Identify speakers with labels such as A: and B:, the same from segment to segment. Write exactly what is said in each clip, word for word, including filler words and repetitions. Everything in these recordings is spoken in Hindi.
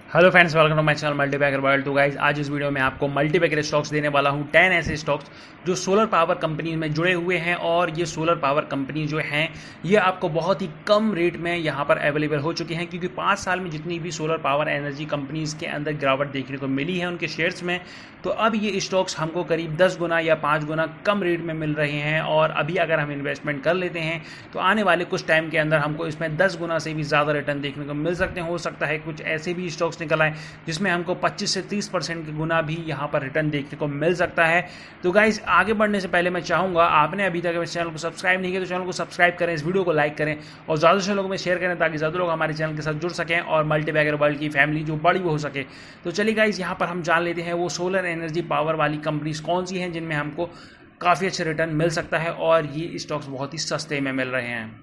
A: Hello friends, welcome to my channel Multipacker World. तो गाइज आज इस वीडियो में आपको मल्टीपैकर स्टॉक्स देने वाला हूं, टेन ऐसे स्टॉक्स जो सोलर पावर कंपनी में जुड़े हुए हैं। और ये सोलर पावर कंपनी जो हैं ये आपको बहुत ही कम रेट में यहां पर अवेलेबल हो चुकी हैं, क्योंकि पाँच साल में जितनी भी सोलर पावर एनर्जी कंपनीज के अंदर गिरावट देखने को मिली है उनके शेयर्स में, तो अब ये स्टॉक्स हमको करीब दस गुना या पाँच गुना कम रेट में मिल रहे हैं। और अभी अगर हम इन्वेस्टमेंट कर लेते हैं तो आने वाले कुछ टाइम के अंदर हमको इसमें दस गुना से भी ज़्यादा रिटर्न देखने को मिल सकते हैं। हो सकता है कुछ ऐसे भी स्टॉक्स निकल आए जिसमें हमको पच्चीस से तीस परसेंट के गुना भी यहाँ पर रिटर्न देखने को मिल सकता है। तो गाइस आगे बढ़ने से पहले मैं चाहूँगा, आपने अभी तक इस चैनल को सब्सक्राइब नहीं किया तो चैनल को सब्सक्राइब करें, इस वीडियो को लाइक करें और ज़्यादा से लोगों में शेयर करें ताकि ज़्यादा लोग हमारे चैनल के साथ जुड़ सकें और मल्टीपैकर वर्ल्ड की फैमिली जो बड़ी हो सके। तो चलिए गाइस यहाँ पर हम जान लेते हैं वो सोलर एनर्जी पावर वाली कंपनीज कौन सी हैं जिनमें हमको काफ़ी अच्छे रिटर्न मिल सकता है और ये स्टॉक्स बहुत ही सस्ते में मिल रहे हैं।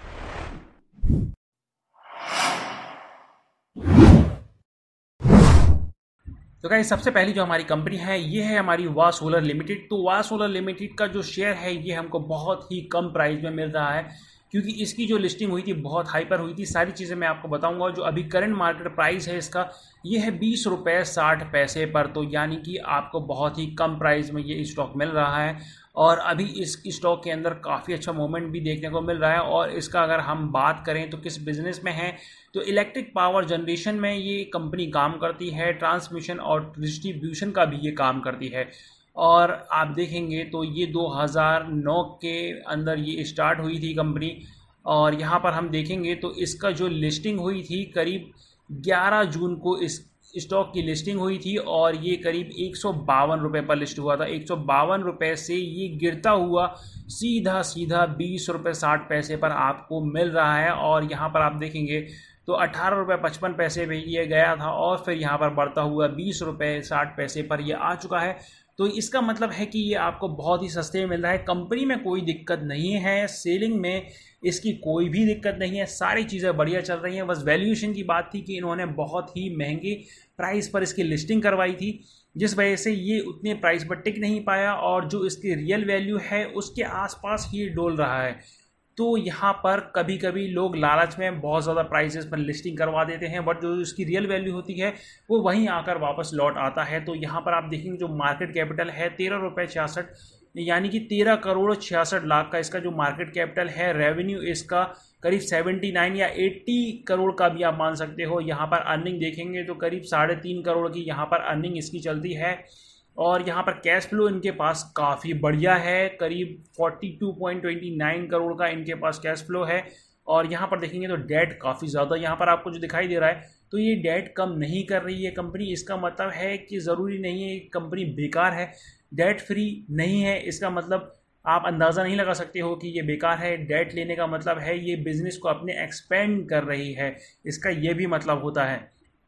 A: तो गाइस सबसे पहली जो हमारी कंपनी है ये है हमारी वाह सोलर लिमिटेड। तो वाह सोलर लिमिटेड का जो शेयर है ये हमको बहुत ही कम प्राइस में मिल रहा है, क्योंकि इसकी जो लिस्टिंग हुई थी बहुत हाई पर हुई थी। सारी चीज़ें मैं आपको बताऊंगा। जो अभी करंट मार्केट प्राइस है इसका ये है बीस रुपये साठ पैसे पर, तो यानी कि आपको बहुत ही कम प्राइस में ये स्टॉक मिल रहा है। और अभी इस स्टॉक के अंदर काफ़ी अच्छा मोमेंट भी देखने को मिल रहा है। और इसका अगर हम बात करें तो किस बिज़नेस में है, तो इलेक्ट्रिक पावर जनरेशन में ये कंपनी काम करती है, ट्रांसमिशन और डिस्ट्रीब्यूशन का भी ये काम करती है। और आप देखेंगे तो ये दो हज़ार नौ के अंदर ये स्टार्ट हुई थी कंपनी। और यहाँ पर हम देखेंगे तो इसका जो लिस्टिंग हुई थी करीब ग्यारह जून को इस स्टॉक की लिस्टिंग हुई थी और ये करीब एक सौ बावन रुपये पर लिस्ट हुआ था। एक सौ बावन रुपये से ये गिरता हुआ सीधा सीधा बीस रुपये साठ पैसे पर आपको मिल रहा है। और यहाँ पर आप देखेंगे तो अठारह रुपये पचपन पैसे पे ये गया था और फिर यहाँ पर बढ़ता हुआ बीस रुपये साठ पैसे पर ये आ चुका है। तो इसका मतलब है कि ये आपको बहुत ही सस्ते में मिल रहा है। कंपनी में कोई दिक्कत नहीं है, सेलिंग में इसकी कोई भी दिक्कत नहीं है, सारी चीज़ें बढ़िया चल रही हैं। बस वैल्यूएशन की बात थी कि इन्होंने बहुत ही महंगे प्राइस पर इसकी लिस्टिंग करवाई थी, जिस वजह से ये उतने प्राइस पर टिक नहीं पाया और जो इसकी रियल वैल्यू है उसके आसपास ही डोल रहा है। तो यहाँ पर कभी कभी लोग लालच में बहुत ज़्यादा प्राइसेस पर लिस्टिंग करवा देते हैं, बट जो इसकी रियल वैल्यू होती है वो वहीं आकर वापस लौट आता है। तो यहाँ पर आप देखेंगे जो मार्केट कैपिटल है तेरह रुपये छियासठ, यानी कि तेरह करोड़ छियासठ लाख का इसका जो मार्केट कैपिटल है। रेवेन्यू इसका करीब सेवेंटी नाइन या एट्टी करोड़ का भी आप मान सकते हो। यहाँ पर अर्निंग देखेंगे तो करीब साढ़े तीन करोड़ की यहाँ पर अर्निंग इसकी चलती है। और यहाँ पर कैश फ्लो इनके पास काफ़ी बढ़िया है, करीब बयालीस पॉइंट दो नौ करोड़ का इनके पास कैश फ्लो है। और यहाँ पर देखेंगे तो डेट काफ़ी ज़्यादा यहाँ पर आपको जो दिखाई दे रहा है, तो ये डेट कम नहीं कर रही है कंपनी। इसका मतलब है कि ज़रूरी नहीं है कंपनी बेकार है, डेट फ्री नहीं है। इसका मतलब आप अंदाज़ा नहीं लगा सकते हो कि ये बेकार है। डेट लेने का मतलब है ये बिज़नेस को अपने एक्सपेंड कर रही है, इसका ये भी मतलब होता है।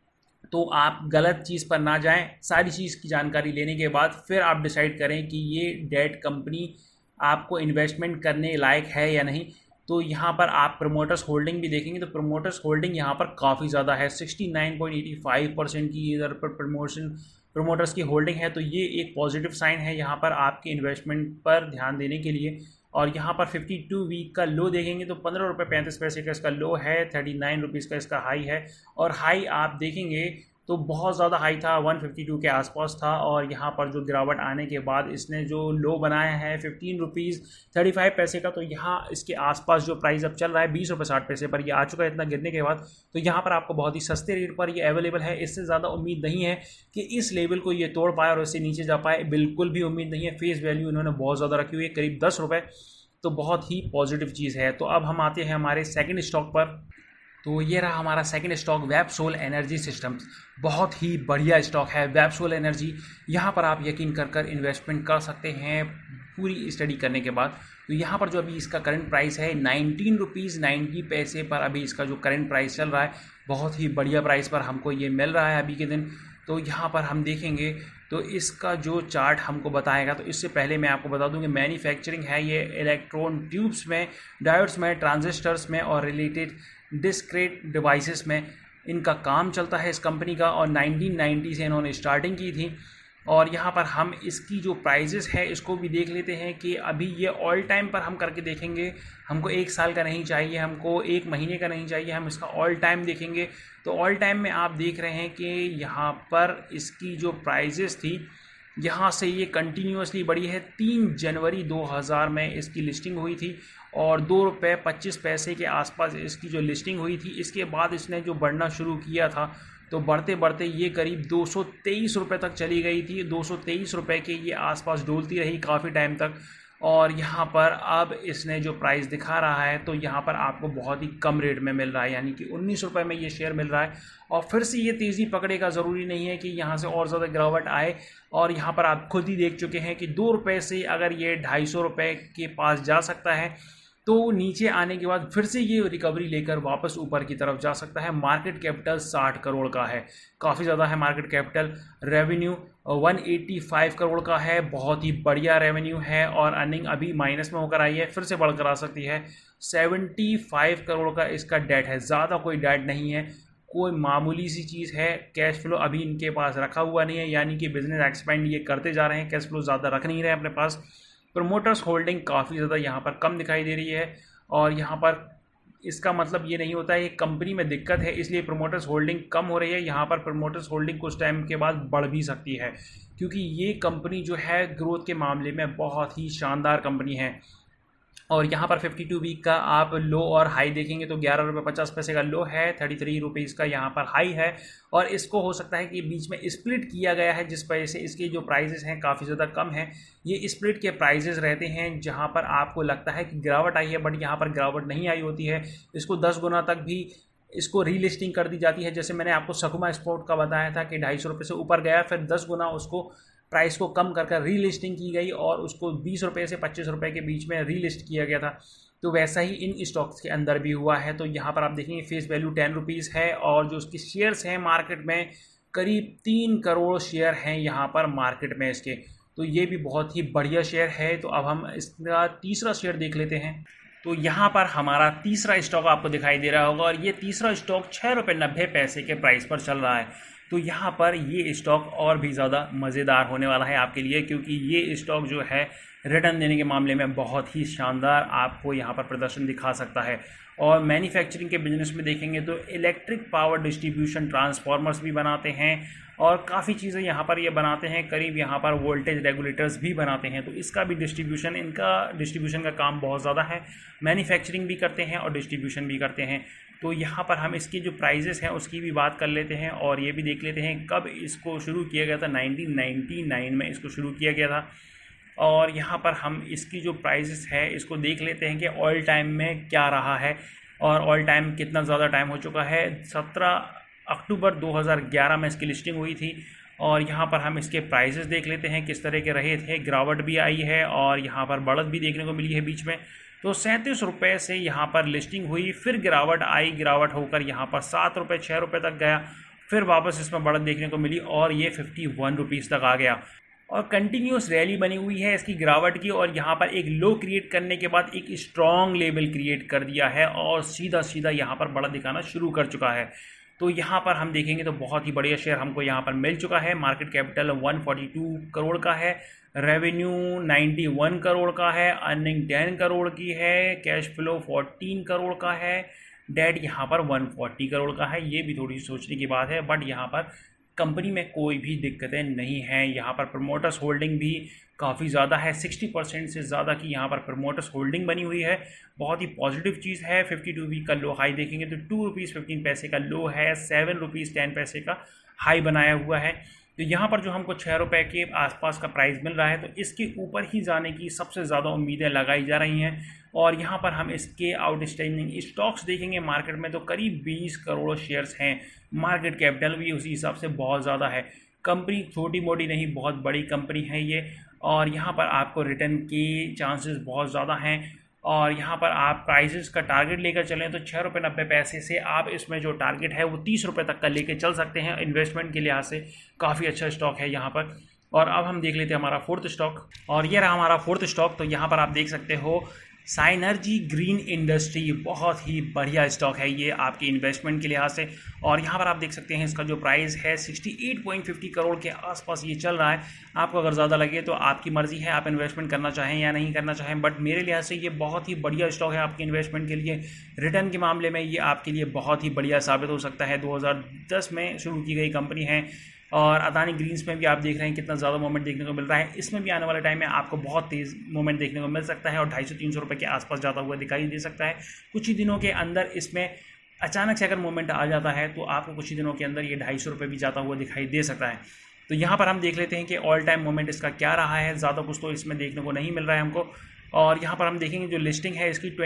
A: तो आप गलत चीज़ पर ना जाएं, सारी चीज़ की जानकारी लेने के बाद फिर आप डिसाइड करें कि ये डेट कंपनी आपको इन्वेस्टमेंट करने लायक है या नहीं। तो यहाँ पर आप प्रमोटर्स होल्डिंग भी देखेंगे तो प्रमोटर्स होल्डिंग यहाँ पर काफ़ी ज़्यादा है, sixty nine point eighty five percent की इधर पर प्रमोशन प्रमोटर्स की होल्डिंग है। तो ये एक पॉजिटिव साइन है यहाँ पर आपके इन्वेस्टमेंट पर ध्यान देने के लिए। और यहाँ पर फिफ्टी टू वीक का लो देखेंगे तो पंद्रह रुपये पैंतीस पैसे का इसका लो है, थर्टी नाइन रुपीज़ का इसका हाई है। और हाई आप देखेंगे तो बहुत ज़्यादा हाई था, वन फिफ्टी टू के आसपास था। और यहाँ पर जो गिरावट आने के बाद इसने जो लो बनाया है फिफ्टीन रुपीज़ थर्टी फाइव पैसे का, तो यहाँ इसके आसपास जो प्राइस अब चल रहा है बीस रुपये साठ पैसे पर ये आ चुका है इतना गिरने के बाद। तो यहाँ पर आपको बहुत ही सस्ते रेट पर ये अवेलेबल है। इससे ज़्यादा उम्मीद नहीं है कि इस लेवल को ये तोड़ पाए और इससे नीचे जा पाए, बिल्कुल भी उम्मीद नहीं है। फेस वैल्यू इन्होंने बहुत ज़्यादा रखी हुई है, करीब दस रुपये, तो बहुत ही पॉजिटिव चीज़ है। तो अब हम आते हैं हमारे सेकेंड स्टॉक पर। तो ये रहा हमारा second stock, Websol energy systems. बहुत ही बढ़िया स्टॉक है वेबसोल एनर्जी। यहाँ पर आप यकीन कर कर इन्वेस्टमेंट कर सकते हैं पूरी स्टडी करने के बाद। तो यहाँ पर जो अभी इसका करंट प्राइस है नाइनटीन रुपीज़ नाइन्टी पैसे पर अभी इसका जो करंट प्राइस चल रहा है, बहुत ही बढ़िया प्राइस पर हमको ये मिल रहा है अभी के दिन। तो यहाँ पर हम देखेंगे तो इसका जो चार्ट हमको बताएगा। तो इससे पहले मैं आपको बता दूं कि मैन्युफैक्चरिंग है ये इलेक्ट्रॉन ट्यूब्स में, डायोड्स में, ट्रांजिस्टर्स में और रिलेटेड डिस्क्रीट डिवाइसेस में इनका काम चलता है इस कंपनी का। और नाइनटीन नाइंटी से इन्होंने स्टार्टिंग की थी। और यहाँ पर हम इसकी जो प्राइजेस है इसको भी देख लेते हैं कि अभी ये ऑल टाइम पर हम करके देखेंगे। हमको एक साल का नहीं चाहिए, हमको एक महीने का नहीं चाहिए, हम इसका ऑल टाइम देखेंगे। तो ऑल टाइम में आप देख रहे हैं कि यहाँ पर इसकी जो प्राइजेस थी यहाँ से ये कंटिन्यूसली बढ़ी है। तीन जनवरी दो हज़ार में इसकी लिस्टिंग हुई थी और दो रुपये पच्चीस पैसे के आसपास इसकी जो लिस्टिंग हुई थी। इसके बाद इसने जो बढ़ना शुरू किया था तो बढ़ते बढ़ते ये करीब दो सौ तेईस रुपये तक चली गई थी। दो सौ तेईस रुपये के ये आसपास डोलती रही काफ़ी टाइम तक। और यहाँ पर अब इसने जो प्राइस दिखा रहा है तो यहाँ पर आपको बहुत ही कम रेट में मिल रहा है, यानी कि उन्नीस रुपये में ये शेयर मिल रहा है। और फिर से ये तेज़ी पकड़ेगा, ज़रूरी नहीं है कि यहाँ से और ज़्यादा गिरावट आए। और यहाँ पर आप खुद ही देख चुके हैं कि दो रुपये से अगर ये ढाई सौ रुपये के पास जा सकता है तो नीचे आने के बाद फिर से ये रिकवरी लेकर वापस ऊपर की तरफ जा सकता है। मार्केट कैपिटल साठ करोड़ का है, काफ़ी ज़्यादा है मार्केट कैपिटल। रेवेन्यू एक सौ पचासी करोड़ का है, बहुत ही बढ़िया रेवेन्यू है। और अर्निंग अभी माइनस में होकर आई है, फिर से बढ़कर आ सकती है। पचहत्तर करोड़ का इसका डेट है, ज़्यादा कोई डेट नहीं है, कोई मामूली सी चीज़ है। कैश फ्लो अभी इनके पास रखा हुआ नहीं है, यानी कि बिजनेस एक्सपेंड ये करते जा रहे हैं, कैश फ्लो ज़्यादा रख नहीं रहे अपने पास। प्रमोटर्स होल्डिंग काफ़ी ज़्यादा यहाँ पर कम दिखाई दे रही है। और यहाँ पर इसका मतलब ये नहीं होता है कि कंपनी में दिक्कत है इसलिए प्रमोटर्स होल्डिंग कम हो रही है। यहाँ पर प्रमोटर्स होल्डिंग कुछ टाइम के बाद बढ़ भी सकती है, क्योंकि ये कंपनी जो है ग्रोथ के मामले में बहुत ही शानदार कंपनी है। और यहाँ पर बावन वीक का आप लो और हाई देखेंगे तो ग्यारह रुपये पचास पैसे का लो है, थर्टी थ्री रुपीज़ का यहाँ पर हाई है। और इसको हो सकता है कि बीच में स्प्लिट किया गया है, जिस वजह से इसके जो प्राइजेस हैं काफ़ी ज़्यादा कम है। ये स्प्लिट के प्राइजेस रहते हैं जहाँ पर आपको लगता है कि गिरावट आई है, बट यहाँ पर गिरावट नहीं आई होती है। इसको दस गुना तक भी इसको रीलिस्टिंग कर दी जाती है। जैसे मैंने आपको सकुमा स्पोर्ट का बताया था कि ढाई सौ रुपये से ऊपर गया, फिर दस गुना उसको प्राइस को कम कर कर रीलिस्टिंग की गई और उसको बीस रुपये से पच्चीस रुपये के बीच में रीलिस्ट किया गया था। तो वैसा ही इन स्टॉक्स के अंदर भी हुआ है। तो यहाँ पर आप देखेंगे फेस वैल्यू टेन रुपीज़ है और जो उसके शेयर्स हैं मार्केट में करीब तीन करोड़ शेयर हैं यहाँ पर मार्केट में इसके। तो ये भी बहुत ही बढ़िया शेयर है। तो अब हम इसका तीसरा शेयर देख लेते हैं। तो यहाँ पर हमारा तीसरा स्टॉक आपको दिखाई दे रहा होगा और ये तीसरा स्टॉक छः रुपये नब्बे पैसे के प्राइस पर चल रहा है। तो यहाँ पर ये स्टॉक और भी ज़्यादा मज़ेदार होने वाला है आपके लिए, क्योंकि ये स्टॉक जो है रिटर्न देने के मामले में बहुत ही शानदार आपको यहाँ पर प्रदर्शन दिखा सकता है। और मैन्युफैक्चरिंग के बिजनेस में देखेंगे तो इलेक्ट्रिक पावर डिस्ट्रीब्यूशन ट्रांसफार्मर्स भी बनाते हैं और काफ़ी चीज़ें यहाँ पर ये बनाते हैं। करीब यहाँ पर वोल्टेज रेगुलेटर्स भी बनाते हैं, तो इसका भी डिस्ट्रीब्यूशन इनका डिस्ट्रीब्यूशन का काम बहुत ज़्यादा है। मैन्युफैक्चरिंग भी करते हैं और डिस्ट्रीब्यूशन भी करते हैं। तो यहाँ पर हम इसकी जो प्राइजेस हैं उसकी भी बात कर लेते हैं और ये भी देख लेते हैं कब इसको शुरू किया गया था। नाइनटीन नाइंटी नाइन में इसको शुरू किया गया था। और यहाँ पर हम इसकी जो प्राइजेस है इसको देख लेते हैं कि ऑल टाइम में क्या रहा है और ऑल टाइम कितना ज़्यादा टाइम हो चुका है। सत्रह अक्टूबर दो हज़ार ग्यारह में इसकी लिस्टिंग हुई थी और यहाँ पर हम इसके प्राइजेस देख लेते हैं किस तरह के रहे थे। गिरावट भी आई है और यहाँ पर बढ़त भी देखने को मिली है बीच में। तो सैंतीस रुपये से यहाँ पर लिस्टिंग हुई, फिर गिरावट आई, गिरावट होकर यहाँ पर सात रुपये छः रुपये तक गया, फिर वापस इसमें बढ़त देखने को मिली और ये फिफ्टी वन रुपीज़ तक आ गया। और कंटिन्यूस रैली बनी हुई है इसकी गिरावट की और यहाँ पर एक लो क्रिएट करने के बाद एक स्ट्रॉन्ग लेवल क्रिएट कर दिया है और सीधा सीधा यहाँ पर बढ़त दिखाना शुरू कर चुका है। तो यहाँ पर हम देखेंगे तो बहुत ही बढ़िया शेयर हमको यहाँ पर मिल चुका है। मार्केट कैपिटल एक सौ बयालीस करोड़ का है, रेवेन्यू इक्यानवे करोड़ का है, अर्निंग दस करोड़ की है, कैश फ्लो चौदह करोड़ का है, डेट यहाँ पर एक सौ चालीस करोड़ का है। ये भी थोड़ी सोचने की बात है, बट यहाँ पर कंपनी में कोई भी दिक्कतें नहीं हैं। यहाँ पर प्रमोटर्स होल्डिंग भी काफ़ी ज़्यादा है, साठ परसेंट से ज़्यादा की यहाँ पर प्रमोटर्स होल्डिंग बनी हुई है। बहुत ही पॉजिटिव चीज़ है। बावन वीक का लो हाई देखेंगे तो टू रुपीज़ फिफ्टीन पैसे का लो है, सेवन रुपीज़ टेन पैसे का हाई बनाया हुआ है। तो यहाँ पर जो हमको छः रुपये के आसपास का प्राइस मिल रहा है तो इसके ऊपर ही जाने की सबसे ज़्यादा उम्मीदें लगाई जा रही हैं। और यहाँ पर हम इसके आउटस्टैंडिंग स्टॉक्स देखेंगे मार्केट में तो करीब बीस करोड़ शेयर्स हैं। मार्केट कैपिटल भी उसी हिसाब से बहुत ज़्यादा है। कंपनी छोटी मोटी नहीं, बहुत बड़ी कंपनी है ये। और यहाँ पर आपको रिटर्न की चांसेस बहुत ज़्यादा हैं। और यहाँ पर आप प्राइसेस का टारगेट लेकर चलें तो छः रुपये नब्बे पैसे से आप इसमें जो टारगेट है वो तीस रुपये तक का लेके चल सकते हैं। इन्वेस्टमेंट के लिहाज से काफ़ी अच्छा स्टॉक है यहाँ पर। और अब हम देख लेते हैं हमारा फोर्थ स्टॉक और ये रहा हमारा फोर्थ स्टॉक। तो यहाँ पर आप देख सकते हो साइनर्जी ग्रीन इंडस्ट्री बहुत ही बढ़िया स्टॉक है ये आपके इन्वेस्टमेंट के लिहाज से। और यहाँ पर आप देख सकते हैं इसका जो प्राइस है अड़सठ पॉइंट पचास करोड़ के आसपास ये चल रहा है। आपको अगर ज़्यादा लगे तो आपकी मर्ज़ी है, आप इन्वेस्टमेंट करना चाहें या नहीं करना चाहें, बट मेरे लिहाज से ये बहुत ही बढ़िया स्टॉक है आपके इन्वेस्टमेंट के लिए। रिटर्न के मामले में ये आपके लिए बहुत ही बढ़िया साबित हो सकता है। दो हज़ार दस में शुरू की गई कंपनी है और अदानी ग्रीन्स में भी आप देख रहे हैं कितना ज़्यादा मोमेंट देखने को मिल रहा है। इसमें भी आने वाले टाइम में आपको बहुत तेज़ मोमेंट देखने को मिल सकता है और ढाई सौ तीन सौ रुपये के आसपास जाता हुआ दिखाई दे सकता है। कुछ ही दिनों के अंदर इसमें अचानक से अगर मोमेंट आ जाता है तो आपको कुछ ही दिनों के अंदर ये ढाई सौ रुपये भी जाता हुआ दिखाई दे सकता है। तो यहाँ पर हम देख लेते हैं कि ऑल टाइम मोमेंट इसका क्या रहा है। ज़्यादा कुछ तो इसमें देखने को नहीं मिल रहा है हमको। और यहाँ पर हम देखेंगे जो लिस्टिंग है इसकी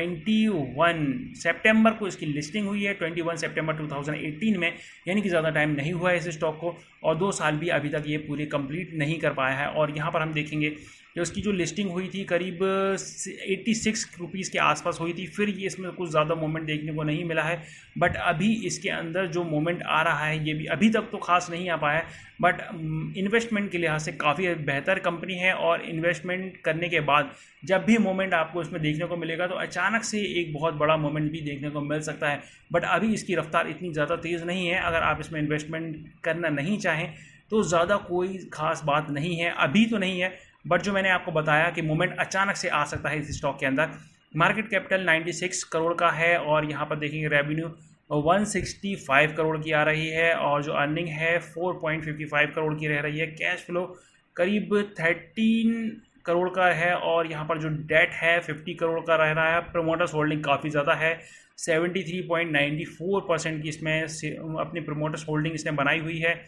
A: इक्कीस सितंबर को इसकी लिस्टिंग हुई है, इक्कीस सितंबर दो हज़ार अठारह में, यानी कि ज़्यादा टाइम नहीं हुआ है इस स्टॉक को और दो साल भी अभी तक ये पूरे कंप्लीट नहीं कर पाया है। और यहाँ पर हम देखेंगे कि उसकी जो लिस्टिंग हुई थी करीब छियासी रुपीस के आसपास हुई थी, फिर ये इसमें कुछ ज़्यादा मोमेंट देखने को नहीं मिला है। बट अभी इसके अंदर जो मोमेंट आ रहा है ये भी अभी तक तो खास नहीं आ पाया है, बट इन्वेस्टमेंट के लिहाज से काफ़ी बेहतर कंपनी है। और इन्वेस्टमेंट करने के बाद जब भी मोमेंट आपको इसमें देखने को मिलेगा तो अचानक से एक बहुत बड़ा मोमेंट भी देखने को मिल सकता है। बट अभी इसकी रफ्तार इतनी ज़्यादा तेज़ नहीं है। अगर आप इसमें इन्वेस्टमेंट करना नहीं चाहें तो ज़्यादा कोई ख़ास बात नहीं है, अभी तो नहीं है। बट जो मैंने आपको बताया कि मोमेंट अचानक से आ सकता है इस स्टॉक के अंदर। मार्केट कैपिटल छियानवे करोड़ का है और यहाँ पर देखेंगे रेवेन्यू एक सौ पैंसठ करोड़ की आ रही है और जो अर्निंग है चार पॉइंट पचपन करोड़ की रह रही है। कैश फ्लो करीब तेरह करोड़ का है और यहाँ पर जो डेट है पचास करोड़ का रह रहा है। प्रमोटर्स होल्डिंग काफ़ी ज़्यादा है, तिहत्तर पॉइंट नौ चार परसेंट की इसमें अपनी प्रमोटर्स होल्डिंग इसने बनाई हुई है।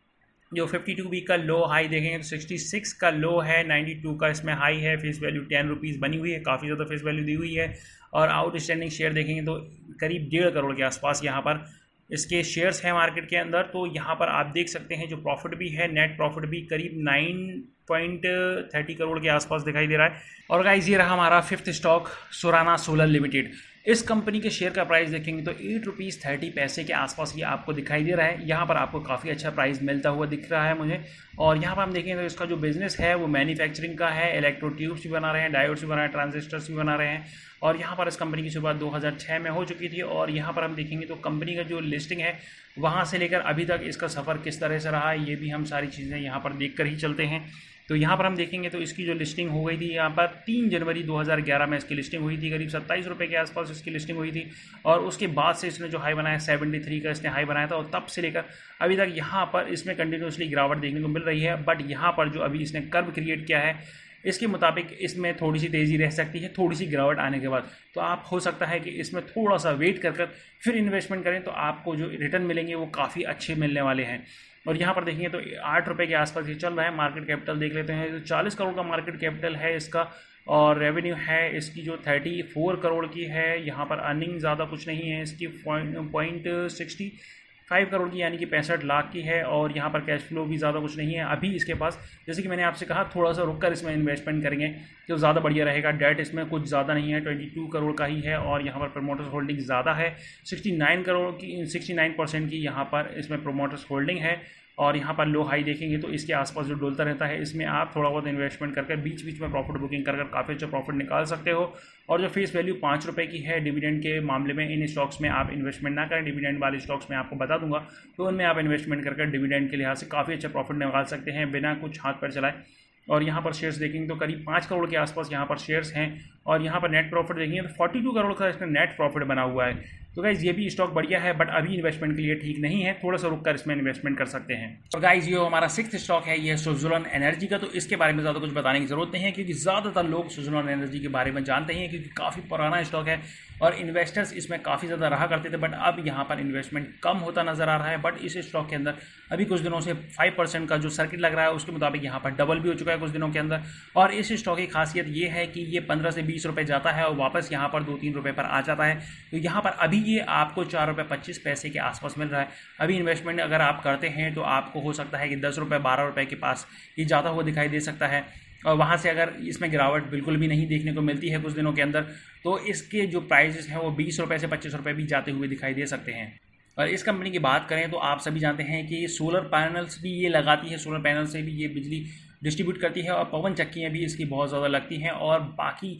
A: जो बावन वीक का लो हाई देखेंगे तो छियासठ का लो है, बानवे का इसमें हाई है। फेस वैल्यू टेन रुपीज़ बनी हुई है, काफ़ी ज़्यादा फेस वैल्यू दी हुई है। और आउटस्टैंडिंग शेयर देखेंगे तो करीब डेढ़ करोड़ के आसपास यहाँ पर इसके शेयर्स हैं मार्केट के अंदर। तो यहाँ पर आप देख सकते हैं जो प्रॉफिट भी है, नेट प्रॉफिट भी करीब नाइन पॉइंट थर्टी करोड़ के आसपास दिखाई दे रहा है। और गाइस ये रहा हमारा fifth stock Surana solar limited. इस कंपनी के शेयर का प्राइस देखेंगे तो एट रुपीज़ थर्टी पैसे के आसपास ये आपको दिखाई दे रहा है। यहाँ पर आपको काफ़ी अच्छा प्राइस मिलता हुआ दिख रहा है मुझे। और यहाँ पर हम देखेंगे तो इसका जो बिज़नेस है वो मैन्युफैक्चरिंग का है, इलेक्ट्रो ट्यूब्स भी बना रहे हैं, डायोड्स भी बना रहे हैं, ट्रांजिस्टर्स भी बना रहे हैं। और यहाँ पर इस कंपनी की शुरुआत दो हज़ार छह में हो चुकी थी। और यहाँ पर हम देखेंगे तो कंपनी का जो लिस्टिंग है वहाँ से लेकर अभी तक इसका सफ़र किस तरह से रहा है ये भी हम सारी चीज़ें यहाँ पर देख कर ही चलते हैं। तो यहाँ पर हम देखेंगे तो इसकी जो लिस्टिंग हो गई थी यहाँ पर तीन जनवरी दो हज़ार ग्यारह में इसकी लिस्टिंग हुई थी, करीब सत्ताईस रुपये के आसपास इसकी लिस्टिंग हुई थी। और उसके बाद से इसने जो हाई बनाया तिहत्तर का इसने हाई बनाया था और तब से लेकर अभी तक यहाँ पर इसमें कंटिन्यूसली गिरावट देखने को मिल रही है। बट यहाँ पर जो अभी इसने कर्व क्रिएट किया है इसके मुताबिक इसमें थोड़ी सी तेज़ी रह सकती है थोड़ी सी गिरावट आने के बाद। तो आप हो सकता है कि इसमें थोड़ा सा वेट कर कर फिर इन्वेस्टमेंट करें तो आपको जो रिटर्न मिलेंगे वो काफ़ी अच्छे मिलने वाले हैं। और यहाँ पर देखेंगे तो आठ रुपये के आसपास ये चल रहा है। मार्केट कैपिटल देख लेते हैं तो चालीस करोड़ का मार्केट कैपिटल है इसका और रेवेन्यू है इसकी जो चौंतीस करोड़ की है। यहाँ पर अर्निंग ज़्यादा कुछ नहीं है इसकी, पॉइंट सिक्सटी फाइव करोड़ की यानी कि पैंसठ लाख की है। और यहाँ पर कैश फ्लो भी ज़्यादा कुछ नहीं है अभी इसके पास। जैसे कि मैंने आपसे कहा थोड़ा सा रुक कर इसमें इन्वेस्टमेंट करेंगे तो ज़्यादा बढ़िया रहेगा। डेट इसमें कुछ ज़्यादा नहीं है, बाईस करोड़ का ही है। और यहाँ पर प्रमोटर्स होल्डिंग ज़्यादा है, उनहत्तर करोड़ की उनहत्तर परसेंट की यहाँ पर इसमें प्रमोटर्स होल्डिंग है। और यहाँ पर लो हाई देखेंगे तो इसके आसपास जो डोलता रहता है इसमें आप थोड़ा बहुत इन्वेस्टमेंट करके बीच बीच में प्रॉफिट बुकिंग कर कर काफ़ी अच्छा प्रॉफिट निकाल सकते हो। और जो फेस वैल्यू पाँच रुपये की है डिविडेंड के मामले में इन स्टॉक्स में आप इन्वेस्टमेंट ना करें। डिविडेंड वाले स्टॉक्स में आपको बता दूंगा तो उनमें आप इन्वेस्टमेंट करके डिविडेंड के लिहाज से काफ़ी अच्छा प्रॉफिट निकाल सकते हैं बिना कुछ हाथ पैर चलाए। और यहाँ पर शेयर्स देखेंगे तो करीब पाँच करोड़ के आसपास यहाँ पर शेयर्स हैं। और यहाँ पर नेट प्रॉफिट देखेंगे तो बयालीस करोड़ का इसमें नेट प्रॉफिट बना हुआ है। तो गाइज़ ये भी स्टॉक बढ़िया है बट अभी इन्वेस्टमेंट के लिए ठीक नहीं है, थोड़ा सा रुक कर इसमें इन्वेस्टमेंट कर सकते हैं। और गाइज़ ये हमारा सिक्स्थ स्टॉक है, ये सुज़लोन एनर्जी का। तो इसके बारे में ज़्यादा कुछ बताने की ज़रूरत नहीं है क्योंकि ज़्यादातर लोग सुज़लोन एनर्जी के बारे में जानते हैं क्योंकि काफ़ी पुराना स्टॉक है और इन्वेस्टर्स इसमें काफ़ी ज़्यादा रहा करते थे। बट अब यहाँ पर इन्वेस्टमेंट कम होता नज़र आ रहा है। बट इस स्टॉक के अंदर अभी कुछ दिनों से फाइव परसेंट का जो सर्किट लग रहा है उसके मुताबिक यहाँ पर डबल भी हो चुका है कुछ दिनों के अंदर। और इस स्टॉक की खासियत ये है कि ये पंद्रह से बीस रुपये जाता है और वापस यहाँ पर दो तीन रुपये पर आ जाता है। तो यहाँ पर अभी ये आपको चार रुपये पच्चीस पैसे के आसपास मिल रहा है। अभी इन्वेस्टमेंट अगर आप करते हैं तो आपको हो सकता है कि दस रुपये बारह रुपये के पास ये जाता हुआ दिखाई दे सकता है। और वहाँ से अगर इसमें गिरावट बिल्कुल भी नहीं देखने को मिलती है कुछ दिनों के अंदर तो इसके जो प्राइजेस हैं वो बीस रुपये से पच्चीस रुपये भी जाते हुए दिखाई दे सकते हैं। और इस कंपनी की बात करें तो आप सभी जानते हैं कि सोलर पैनल्स भी ये लगाती है, सोलर पैनल से भी ये बिजली डिस्ट्रीब्यूट करती है और पवन चक्कियाँ भी इसकी बहुत ज़्यादा लगती हैं। और बाकी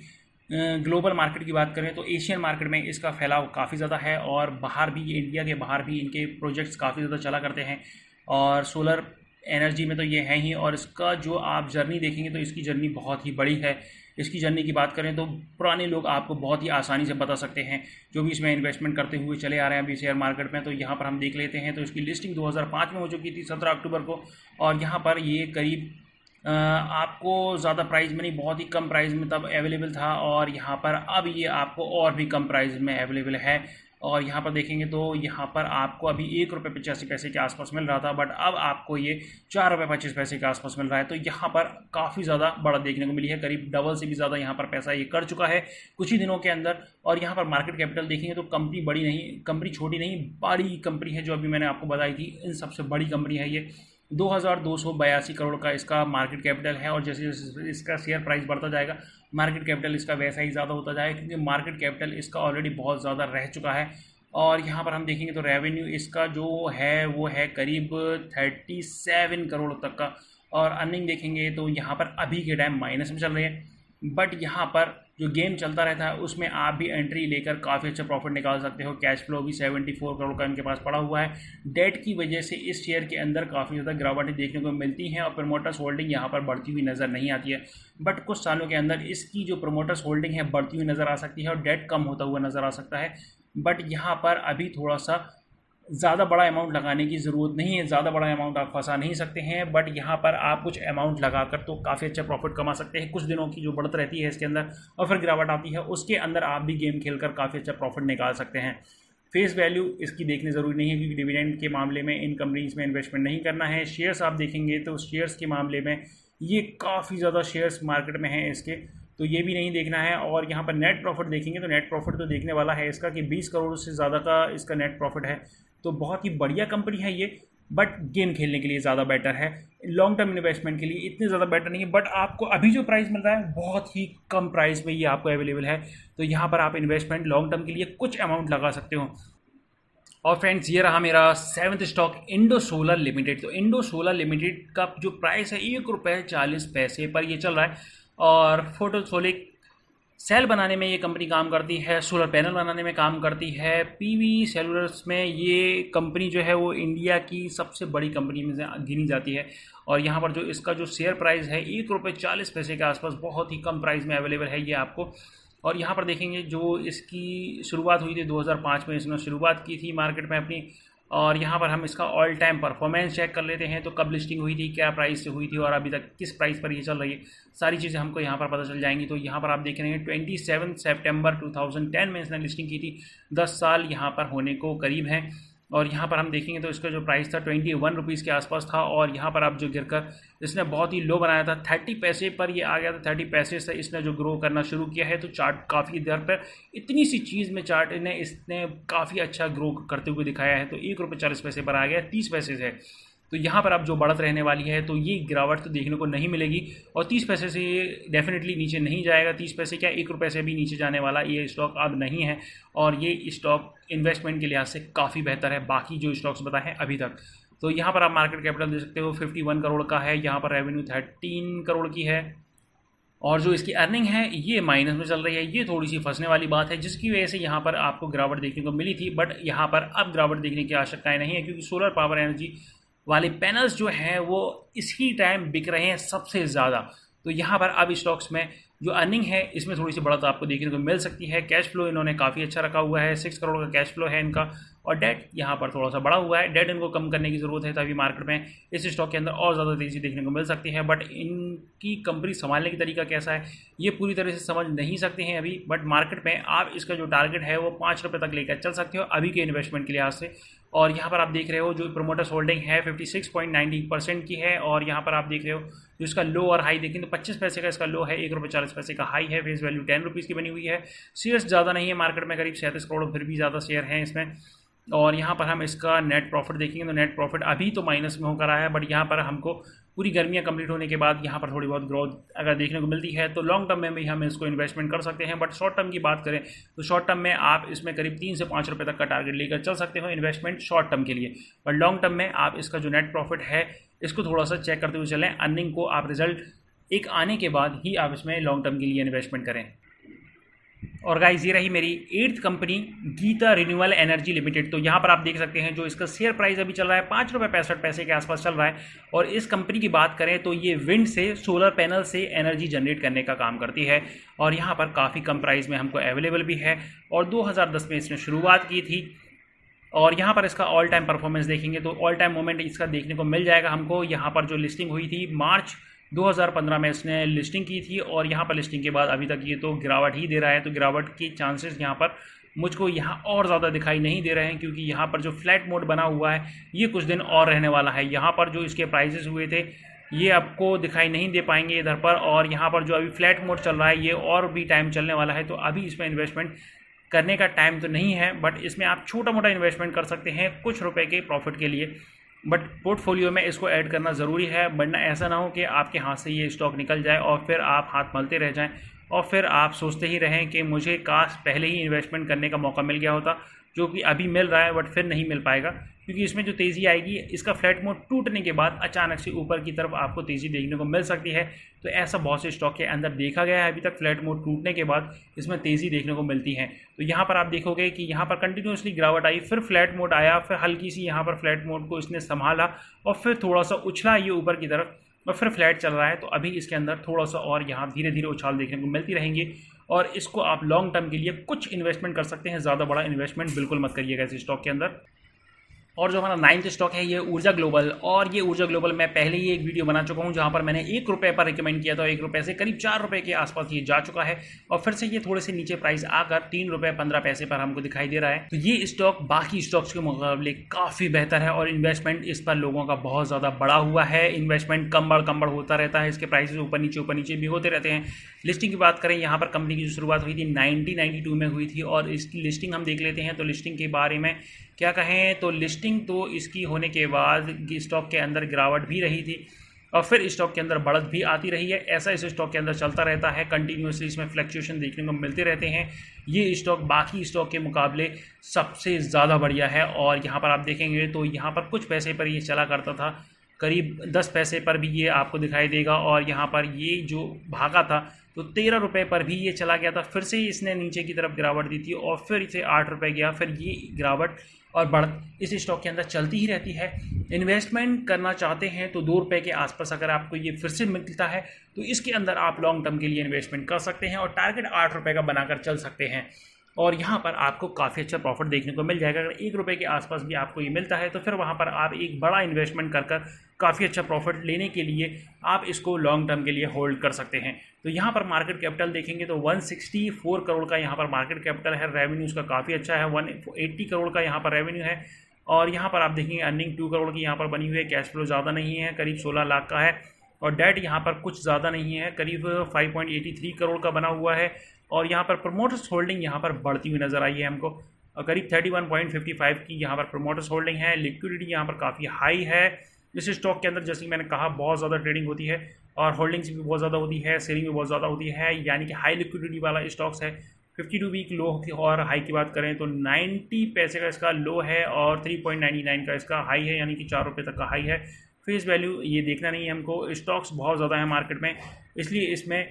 A: ग्लोबल मार्केट की बात करें तो एशियन मार्केट में इसका फैलाव काफ़ी ज़्यादा है और बाहर भी, इंडिया के बाहर भी इनके प्रोजेक्ट्स काफ़ी ज़्यादा चला करते हैं और सोलर एनर्जी में तो ये है ही। और इसका जो आप जर्नी देखेंगे तो इसकी जर्नी बहुत ही बड़ी है। इसकी जर्नी की बात करें तो पुराने लोग आपको बहुत ही आसानी से बता सकते हैं जो भी इसमें इन्वेस्टमेंट करते हुए चले आ रहे हैं अभी शेयर मार्केट में। तो यहाँ पर हम देख लेते हैं तो इसकी लिस्टिंग दो हज़ार पाँच में हो चुकी थी सत्रह अक्टूबर को, और यहाँ पर ये करीब आपको ज़्यादा प्राइस में नहीं, बहुत ही कम प्राइस में तब अवेलेबल था, और यहाँ पर अब ये आपको और भी कम प्राइस में अवेलेबल है। और यहाँ पर देखेंगे तो यहाँ पर आपको अभी एक रुपये पचासी पैसे के आसपास मिल रहा था, बट अब आपको ये चार रुपये पच्चीस पैसे के आसपास मिल रहा है। तो यहाँ पर काफ़ी ज़्यादा बड़ा देखने को मिली है, करीब डबल से भी ज़्यादा यहाँ पर पैसा ये कर चुका है कुछ ही दिनों के अंदर। और यहाँ पर मार्केट कैपिटल देखेंगे तो कंपनी बड़ी नहीं, कंपनी छोटी नहीं, बड़ी कंपनी है जो अभी मैंने आपको बताई थी, इन सबसे बड़ी कंपनी है ये। दो हज़ार दो सौ बयासी करोड़ का इसका मार्केट कैपिटल है, और जैसे जैसे इसका शेयर प्राइस बढ़ता जाएगा मार्केट कैपिटल इसका वैसा ही ज़्यादा होता जाएगा, क्योंकि मार्केट कैपिटल इसका ऑलरेडी बहुत ज़्यादा रह चुका है। और यहाँ पर हम देखेंगे तो रेवेन्यू इसका जो है वो है करीब सैंतीस करोड़ तक का, और अर्निंग देखेंगे तो यहाँ पर अभी के टाइम माइनस में चल रहे हैं। बट यहाँ पर जो गेम चलता रहता है उसमें आप भी एंट्री लेकर काफ़ी अच्छा प्रॉफिट निकाल सकते हो। कैश फ्लो भी चौहत्तर करोड़ का इनके पास पड़ा हुआ है। डेट की वजह से इस शेयर के अंदर काफ़ी ज़्यादा गिरावटें देखने को मिलती हैं, और प्रमोटर्स होल्डिंग यहाँ पर बढ़ती हुई नज़र नहीं आती है। बट कुछ सालों के अंदर इसकी जो प्रमोटर्स होल्डिंग है बढ़ती हुई नज़र आ सकती है और डेट कम होता हुआ नज़र आ सकता है। बट यहाँ पर अभी थोड़ा सा ज़्यादा बड़ा अमाउंट लगाने की ज़रूरत नहीं है, ज़्यादा बड़ा अमाउंट आप फंसा नहीं सकते हैं। बट यहाँ पर आप कुछ अमाउंट लगाकर तो काफ़ी अच्छा प्रॉफिट कमा सकते हैं। कुछ दिनों की जो बढ़त रहती है इसके अंदर और फिर गिरावट आती है, उसके अंदर आप भी गेम खेलकर काफ़ी अच्छा प्रॉफिट निकाल सकते हैं। फेस वैल्यू इसकी देखनी ज़रूरी नहीं है, क्योंकि डिविडेंड के मामले में इन कंपनीज़ में इन्वेस्टमेंट नहीं करना है। शेयर्स आप देखेंगे तो शेयर्स के मामले में ये काफ़ी ज़्यादा शेयर्स मार्केट में हैं इसके, तो ये भी नहीं देखना है। और यहाँ पर नेट प्रॉफिट देखेंगे तो नेट प्रॉफिट तो देखने वाला है इसका कि बीस करोड़ से ज़्यादा का इसका नेट प्रॉफिट है। तो बहुत ही बढ़िया कंपनी है ये, बट गेम खेलने के लिए ज़्यादा बेटर है, लॉन्ग टर्म इन्वेस्टमेंट के लिए इतने ज़्यादा बेटर नहीं है। बट आपको अभी जो प्राइस मिल रहा है बहुत ही कम प्राइस में ये आपको अवेलेबल है, तो यहाँ पर आप इन्वेस्टमेंट लॉन्ग टर्म के लिए कुछ अमाउंट लगा सकते हो। और फ्रेंड्स ये रहा मेरा seventh stock Indo solar limited. तो इंडो सोलर लिमिटेड का जो प्राइस है एक रुपये चालीस पैसे पर ये चल रहा है, और फोटोवोल्टिक सेल बनाने में ये कंपनी काम करती है, सोलर पैनल बनाने में काम करती है। पीवी सेलुलर्स में ये कंपनी जो है वो इंडिया की सबसे बड़ी कंपनी में से गिनी जाती है। और यहाँ पर जो इसका जो शेयर प्राइस है एक रुपये चालीस पैसे के आसपास बहुत ही कम प्राइस में अवेलेबल है ये आपको। और यहाँ पर देखेंगे जो इसकी शुरुआत हुई थी दो हज़ार पाँच में इसने शुरुआत की थी मार्केट में अपनी। और यहाँ पर हम इसका ऑल टाइम परफॉर्मेंस चेक कर लेते हैं, तो कब लिस्टिंग हुई थी, क्या प्राइस से हुई थी, और अभी तक किस प्राइस पर ये चल रही है, सारी चीज़ें हमको यहाँ पर पता चल जाएंगी। तो यहाँ पर आप देख रहे हैं सत्ताईस सितंबर दो हज़ार दस में इसने लिस्टिंग की थी, दस साल यहाँ पर होने को करीब हैं। और यहाँ पर हम देखेंगे तो इसका जो प्राइस था ट्वेंटी वन रुपीज़ के आसपास था, और यहाँ पर आप जो गिरकर इसने बहुत ही लो बनाया था, थर्टी पैसे पर ये आ गया था। थर्टी पैसे से इसने जो ग्रो करना शुरू किया है, तो चार्ट काफ़ी देर पर इतनी सी चीज़ में चार्ट ने इसने काफ़ी अच्छा ग्रो करते हुए दिखाया है। तो एक रुपये चालीस पैसे पर आ गया तीस पैसे से। तो यहाँ पर अब जो बढ़त रहने वाली है तो ये गिरावट तो देखने को नहीं मिलेगी, और तीस पैसे से ये डेफिनेटली नीचे नहीं जाएगा। तीस पैसे क्या एक रुपये से भी नीचे जाने वाला ये स्टॉक अब नहीं है, और ये स्टॉक इन्वेस्टमेंट के लिहाज से काफ़ी बेहतर है बाकी जो स्टॉक्स बताए हैं अभी तक। तो यहाँ पर आप मार्केट कैपिटल दे सकते हो इक्यावन करोड़ का है, यहाँ पर रेवेन्यू तेरह करोड़ की है, और जो इसकी अर्निंग है ये माइनस में चल रही है। ये थोड़ी सी फंसने वाली बात है, जिसकी वजह से यहाँ पर आपको गिरावट देखने को मिली थी, बट यहाँ पर अब गिरावट देखने की आवश्यकताएं नहीं है, क्योंकि सोलर पावर एनर्जी वाले पैनल्स जो हैं वो इसी टाइम बिक रहे हैं सबसे ज़्यादा। तो यहाँ पर अब स्टॉक्स में जो अर्निंग है इसमें थोड़ी सी बढ़त आपको देखने को मिल सकती है। कैश फ्लो इन्होंने काफ़ी अच्छा रखा हुआ है, सिक्स करोड़ का कैश फ्लो है इनका, और डेट यहाँ पर थोड़ा सा बढ़ा हुआ है। डेट इनको कम करने की ज़रूरत है, तभी मार्केट में इस स्टॉक के अंदर और ज़्यादा तेज़ी देखने को मिल सकती है। बट इनकी कंपनी संभालने की तरीका कैसा है ये पूरी तरह से समझ नहीं सकते हैं अभी। बट मार्केट में आप इसका जो टारगेट है वो पाँच रुपये तक लेकर चल सकते हो अभी के इन्वेस्टमेंट के लिहाज से। और यहाँ पर आप देख रहे हो जो प्रोमोटर्स होल्डिंग है छप्पन पॉइंट नौ ज़ीरो परसेंट की है, और यहाँ पर आप देख रहे हो जो इसका लो और हाई देखें तो पच्चीस पैसे का इसका लो है, एक रुपये चालीस पैसे का हाई है। फेस वैल्यू टेन रुपीज़ की बनी हुई है। शेयर्स ज़्यादा नहीं है मार्केट में, करीब सैंतीस करोड़, फिर भी ज़्यादा शेयर हैं इसमें। और यहाँ पर हम इसका नेट प्रॉफिट देखेंगे तो नेट प्रॉफिट अभी तो माइनस में होकर आया है, बट यहाँ पर हमको पूरी गर्मियाँ कंप्लीट होने के बाद यहाँ पर थोड़ी बहुत ग्रोथ अगर देखने को मिलती है तो लॉन्ग टर्म में भी हम इसको इन्वेस्टमेंट कर सकते हैं। बट शॉर्ट टर्म की बात करें तो शॉर्ट टर्म में आप इसमें करीब तीन से पाँच रुपये तक का टारगेट लेकर चल सकते हो इन्वेस्टमेंट शॉर्ट टर्म के लिए। बट लॉन्ग टर्म में आप इसका जो नेट प्रॉफिट है इसको थोड़ा सा चेक करते हुए चलें। अर्निंग को आप रिजल्ट एक आने के बाद ही आप इसमें लॉन्ग टर्म के लिए इन्वेस्टमेंट करें। और गाइस ये रही मेरी eighth company Geeta renewable energy limited. तो यहाँ पर आप देख सकते हैं जो इसका शेयर प्राइस अभी चल रहा है पाँच रुपये पैंसठ पैसे के आसपास चल रहा है। और इस कंपनी की बात करें तो ये विंड से, सोलर पैनल से एनर्जी जनरेट करने का काम करती है और यहाँ पर काफ़ी कम प्राइस में हमको अवेलेबल भी है। और दो हज़ार दस में इसने शुरुआत की थी और यहाँ पर इसका ऑल टाइम परफॉर्मेंस देखेंगे तो ऑल टाइम मोमेंट इसका देखने को मिल जाएगा हमको। यहाँ पर जो लिस्टिंग हुई थी मार्च दो हज़ार पंद्रह में इसने लिस्टिंग की थी और यहाँ पर लिस्टिंग के बाद अभी तक ये तो गिरावट ही दे रहा है। तो गिरावट के चांसेस यहाँ पर मुझको यहाँ और ज़्यादा दिखाई नहीं दे रहे हैं, क्योंकि यहाँ पर जो फ्लैट मोड बना हुआ है ये कुछ दिन और रहने वाला है। यहाँ पर जो इसके प्राइजेस हुए थे ये आपको दिखाई नहीं दे पाएंगे इधर पर, और यहाँ पर जो अभी फ्लैट मोड चल रहा है ये और भी टाइम चलने वाला है। तो अभी इसमें इन्वेस्टमेंट करने का टाइम तो नहीं है, बट इसमें आप छोटा मोटा इन्वेस्टमेंट कर सकते हैं कुछ रुपए के प्रॉफिट के लिए। बट पोर्टफोलियो में इसको ऐड करना ज़रूरी है, वरना ऐसा ना हो कि आपके हाथ से ये स्टॉक निकल जाए और फिर आप हाथ मलते रह जाएं और फिर आप सोचते ही रहें कि मुझे काश पहले ही इन्वेस्टमेंट करने का मौका मिल गया होता, जो कि अभी मिल रहा है बट फिर नहीं मिल पाएगा। क्योंकि इसमें जो तेज़ी आएगी इसका फ्लैट मोड टूटने के बाद अचानक से ऊपर की तरफ आपको तेज़ी देखने को मिल सकती है। तो ऐसा बहुत से स्टॉक के अंदर देखा गया है अभी तक, फ्लैट मोड टूटने के बाद इसमें तेज़ी देखने को मिलती है। तो यहाँ पर आप देखोगे कि यहाँ पर कंटिन्यूसली गिरावट आई, फिर फ्लैट मोड आया, फिर हल्की सी यहाँ पर फ्लैट मोड को इसने संभाला और फिर थोड़ा सा उछला ये ऊपर की तरफ और फिर फ्लैट चल रहा है। तो अभी इसके अंदर थोड़ा सा और यहाँ धीरे धीरे उछाल देखने को मिलती रहेंगी और इसको आप लॉन्ग टर्म के लिए कुछ इन्वेस्टमेंट कर सकते हैं, ज़्यादा बड़ा इन्वेस्टमेंट बिल्कुल मत करिएगा इस स्टॉक के अंदर। और जो हमारा नाइन्थ स्टॉक है ये ऊर्जा ग्लोबल, और ये ऊर्जा ग्लोबल मैं पहले ही एक वीडियो बना चुका हूँ जहाँ पर मैंने एक रुपये पर रिकमेंड किया था। एक रुपये से करीब चार रुपये के आसपास ये जा चुका है और फिर से ये थोड़े से नीचे प्राइस आकर तीन रुपये पंद्रह पैसे पर हमको दिखाई दे रहा है। तो ये स्टॉक बाकी स्टॉक्स के मुकाबले काफ़ी बेहतर है और इन्वेस्टमेंट इस पर लोगों का बहुत ज़्यादा बढ़ा हुआ है। इन्वेस्टमेंट कम बढ़ कम बढ़ होता रहता है, इसके प्राइसेस ऊपर नीचे ऊपर नीचे भी होते रहते हैं। लिस्टिंग की बात करें, यहाँ पर कंपनी की जो शुरुआत हुई थी नाइनटीन नाइन्टी टू में हुई थी और इसकी लिस्टिंग हम देख लेते हैं। तो लिस्टिंग के बारे में क्या कहें, तो लिस्टिंग तो इसकी होने के बाद स्टॉक के अंदर गिरावट भी रही थी और फिर स्टॉक के अंदर बढ़त भी आती रही है। ऐसा इस स्टॉक के अंदर चलता रहता है, कंटिन्यूसली इसमें फ्लक्चुएशन देखने को मिलते रहते हैं। ये स्टॉक बाकी स्टॉक के मुकाबले सबसे ज़्यादा बढ़िया है और यहाँ पर आप देखेंगे तो यहाँ पर कुछ पैसे पर ये चला करता था, करीब दस पैसे पर भी ये आपको दिखाई देगा और यहाँ पर ये जो भागा था तो तेरह रुपये पर भी ये चला गया था। फिर से इसने नीचे की तरफ गिरावट दी थी और फिर इसे आठ रुपये गया। फिर ये गिरावट और बढ़त इस स्टॉक के अंदर चलती ही रहती है। इन्वेस्टमेंट करना चाहते हैं तो दो रुपये के आसपास अगर आपको ये फिर से मिलता है तो इसके अंदर आप लॉन्ग टर्म के लिए इन्वेस्टमेंट कर सकते हैं और टारगेट आठ रुपये का बनाकर चल सकते हैं और यहाँ पर आपको काफ़ी अच्छा प्रॉफिट देखने को मिल जाएगा। अगर एक रुपये के आसपास भी आपको ये मिलता है तो फिर वहाँ पर आप एक बड़ा इन्वेस्टमेंट कर कर काफ़ी अच्छा प्रॉफिट लेने के लिए आप इसको लॉन्ग टर्म के लिए होल्ड कर सकते हैं। तो यहाँ पर मार्केट कैपिटल देखेंगे तो एक सौ चौंसठ करोड़ का यहाँ पर मार्केट कैपिटल है। रेवेन्यू उसका काफ़ी अच्छा है, एक सौ अस्सी करोड़ का यहाँ पर रेवेन्यू है और यहाँ पर आप देखेंगे अर्निंग दो करोड़ की यहाँ पर बनी हुई है। कैश फ्लो ज़्यादा नहीं है, करीब सोलह लाख का है और डेट यहाँ पर कुछ ज़्यादा नहीं है, करीब पाँच पॉइंट आठ तीन करोड़ का बना हुआ है। और यहाँ पर प्रमोटर्स होल्डिंग यहाँ पर बढ़ती हुई नज़र आई है हमको और करीब इकतीस पॉइंट पचपन की यहाँ पर प्रमोटर्स होल्डिंग है। लिक्विडिटी यहाँ पर काफ़ी हाई है इस स्टॉक के अंदर, जैसे कि मैंने कहा बहुत ज़्यादा ट्रेडिंग होती है और होल्डिंग्स भी बहुत ज़्यादा होती है, सेलिंग भी बहुत ज़्यादा होती है, यानी कि हाई लिक्विडिटी वाला स्टॉक्स है। बावन वीक लो की और हाई की बात करें तो नब्बे पैसे का इसका लो है और तीन पॉइंट नौ नौ का इसका हाई है, यानी कि चार रुपये तक का हाई है। फेस वैल्यू ये देखना नहीं है हमको, स्टॉक्स बहुत ज़्यादा है मार्केट में, इसलिए इसमें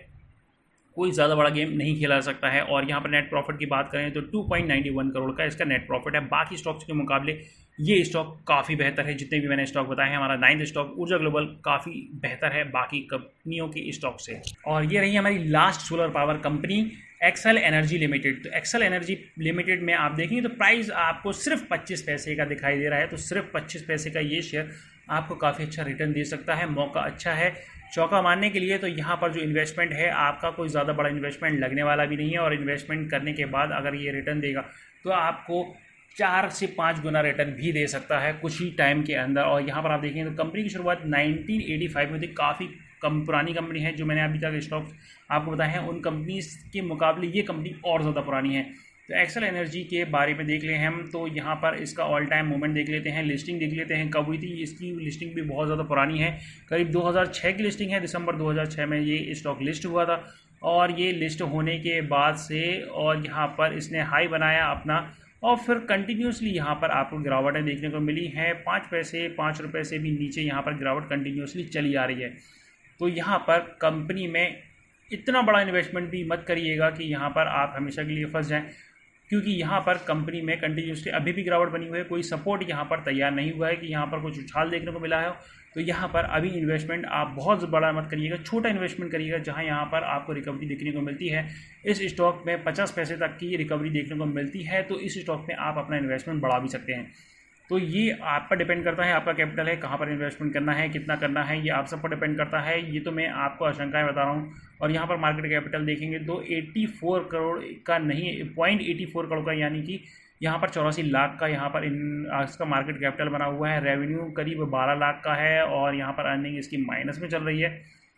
A: कोई ज़्यादा बड़ा गेम नहीं खेला जा सकता है। और यहाँ पर नेट प्रॉफिट की बात करें तो दो पॉइंट नौ एक करोड़ का इसका नेट प्रॉफिट है। बाकी स्टॉक्स के मुकाबले ये स्टॉक काफ़ी बेहतर है, जितने भी मैंने स्टॉक बताए हैं। हमारा नाइन्थ स्टॉक ऊर्जा ग्लोबल काफ़ी बेहतर है बाकी कंपनियों के स्टॉक से। और ये रही हमारी last solar power company Excel energy limited. तो एक्सेल एनर्जी लिमिटेड में आप देखेंगे तो प्राइस आपको सिर्फ पच्चीस पैसे का दिखाई दे रहा है। तो सिर्फ पच्चीस पैसे का ये शेयर आपको काफ़ी अच्छा रिटर्न दे सकता है, मौका अच्छा है चौका मारने के लिए। तो यहाँ पर जो इन्वेस्टमेंट है आपका कोई ज़्यादा बड़ा इन्वेस्टमेंट लगने वाला भी नहीं है और इन्वेस्टमेंट करने के बाद अगर ये रिटर्न देगा तो आपको चार से पाँच गुना रिटर्न भी दे सकता है कुछ ही टाइम के अंदर। और यहाँ पर आप देखेंगे तो कंपनी की शुरुआत नाइनटीन एटी फाइव में थी, काफ़ी कम पुरानी कंपनी है। जो मैंने अभी तक स्टॉक आपको बताए हैं उन कंपनीज के मुकाबले ये कंपनी और ज़्यादा पुरानी है। तो एक्सेल एनर्जी के बारे में देख लें हम तो यहाँ पर इसका ऑल टाइम मूवमेंट देख लेते हैं, लिस्टिंग देख लेते हैं कब हुई थी। इसकी लिस्टिंग भी बहुत ज़्यादा पुरानी है, करीब दो हज़ार छह की लिस्टिंग है, दिसंबर दो हज़ार छह में ये स्टॉक लिस्ट हुआ था। और ये लिस्ट होने के बाद से और यहाँ पर इसने हाई बनाया अपना और फिर कंटिन्यूसली यहाँ पर आपको गिरावटें देखने को मिली हैं। पाँच पैसे पाँच रुपये से भी नीचे यहाँ पर गिरावट कंटिन्यूसली चली आ रही है। तो यहाँ पर कंपनी में इतना बड़ा इन्वेस्टमेंट भी मत करिएगा कि यहाँ पर आप हमेशा के लिए फंस जाएं, क्योंकि यहाँ पर कंपनी में कंटिन्यूसली अभी भी गिरावट बनी हुई है, कोई सपोर्ट यहाँ पर तैयार नहीं हुआ है कि यहाँ पर कुछ उछाल देखने को मिला है। तो यहाँ पर अभी इन्वेस्टमेंट आप बहुत बड़ा मत करिएगा, छोटा इन्वेस्टमेंट करिएगा जहाँ यहाँ पर आपको रिकवरी देखने को मिलती है। इस स्टॉक में पचास पैसे तक की रिकवरी देखने को मिलती है, तो इस स्टॉक में आप अपना इन्वेस्टमेंट बढ़ा भी सकते हैं। तो ये आप पर डिपेंड करता है, आपका कैपिटल है, कहाँ पर इन्वेस्टमेंट करना है, कितना करना है, ये आप सब पर डिपेंड करता है। ये तो मैं आपको आशंकाएं बता रहा हूँ। और यहाँ पर मार्केट कैपिटल देखेंगे तो चौरासी करोड़ का नहीं, पॉइंट एटी फोर करोड़ का, यानी कि यहाँ पर चौरासी लाख का यहाँ पर इन इसका मार्केट कैपिटल बना हुआ है। रेवेन्यू करीब बारह लाख का है और यहाँ पर अर्निंग इसकी माइनस में चल रही है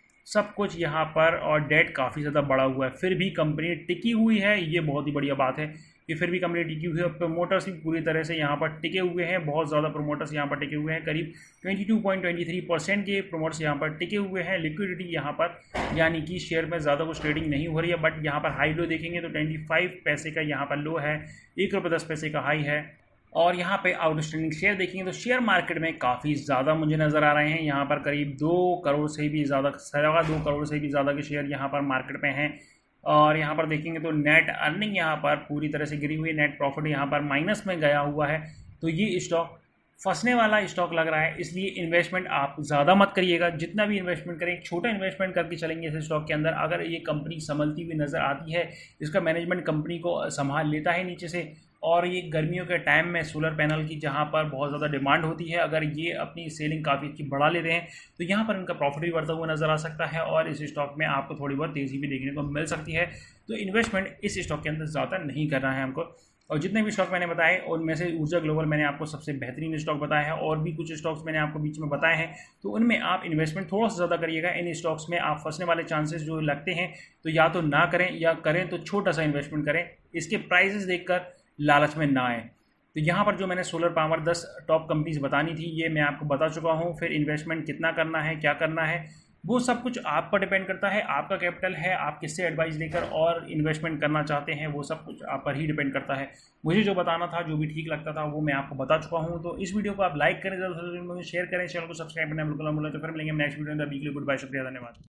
A: सब कुछ यहाँ पर। और डेट काफ़ी ज़्यादा बढ़ा हुआ है, फिर भी कंपनी टिकी हुई है। ये बहुत ही बढ़िया बात है कि फिर भी कंपनी टिकी हुई है। प्रोमोटर्स भी पूरी तरह से यहाँ पर टिके हुए हैं, बहुत ज़्यादा प्रोमोटर्स यहाँ पर टिके हुए हैं। करीब बाईस पॉइंट दो तीन परसेंट के प्रोमोटर्स यहाँ पर टिके हुए हैं। लिक्विडिटी यहाँ पर, यानी कि शेयर में ज़्यादा कुछ ट्रेडिंग नहीं हो रही है, बट यहाँ पर हाई लो देखेंगे तो पच्चीस पैसे का यहाँ पर लो है, एक रुपये दस पैसे का हाई है। और यहाँ पे आउटस्टैंडिंग शेयर देखेंगे तो शेयर मार्केट में काफ़ी ज़्यादा मुझे नज़र आ रहे हैं। यहाँ पर करीब दो करोड़ से भी ज़्यादा, सवा दो करोड़ से भी ज़्यादा के शेयर यहाँ पर मार्केट में हैं। और यहाँ पर देखेंगे तो नेट अर्निंग यहाँ पर पूरी तरह से गिरी हुई है, नेट प्रॉफिट यहाँ पर माइनस में गया हुआ है। तो ये स्टॉक फंसने वाला स्टॉक लग रहा है, इसलिए इन्वेस्टमेंट आप ज़्यादा मत करिएगा। जितना भी इन्वेस्टमेंट करें, छोटा इन्वेस्टमेंट करके चलेंगे इस स्टॉक के अंदर। अगर ये कंपनी संभलती हुई नज़र आती है, इसका मैनेजमेंट कंपनी को संभाल लेता है नीचे से, और ये गर्मियों के टाइम में सोलर पैनल की जहाँ पर बहुत ज़्यादा डिमांड होती है, अगर ये अपनी सेलिंग काफ़ी अच्छी बढ़ा लेते हैं तो यहाँ पर इनका प्रॉफिट भी बढ़ता हुआ नज़र आ सकता है और इस स्टॉक में आपको थोड़ी बहुत तेज़ी भी देखने को मिल सकती है। तो इन्वेस्टमेंट इस स्टॉक के अंदर ज़्यादा नहीं करना है हमको। और जितने भी स्टॉक मैंने बताए उनमें से ऊर्जा ग्लोबल मैंने आपको सबसे बेहतरीन स्टॉक बताया है, और भी कुछ स्टॉक्स मैंने आपको बीच में बताए हैं, तो उनमें आप इन्वेस्टमेंट थोड़ा सा ज़्यादा करिएगा। इन स्टॉक्स में आप फंसने वाले चांसेस जो लगते हैं, तो या तो ना करें, या करें तो छोटा सा इन्वेस्टमेंट करें, इसके प्राइसेस देखकर लालच में ना आए। तो यहाँ पर जो मैंने सोलर पावर दस टॉप कंपनीज बतानी थी, ये मैं आपको बता चुका हूँ। फिर इन्वेस्टमेंट कितना करना है, क्या करना है, वो सब कुछ आप पर डिपेंड करता है। आपका कैपिटल है, आप किससे एडवाइस लेकर और इन्वेस्टमेंट करना चाहते हैं, वो सब कुछ आप पर ही डिपेंड करता है। मुझे जो बताना था, जो भी ठीक लगता था, वो मैं आपको बता चुका हूँ। तो इस वीडियो को आप लाइक करें, ज़रूर शेयर करें, चैनल को सब्सक्राइब करना बिल्कुल ना भूलें। तो फिर मिलेंगे नेक्स्ट वीडियो में। गुड बाय, शुक्रिया, धन्यवाद।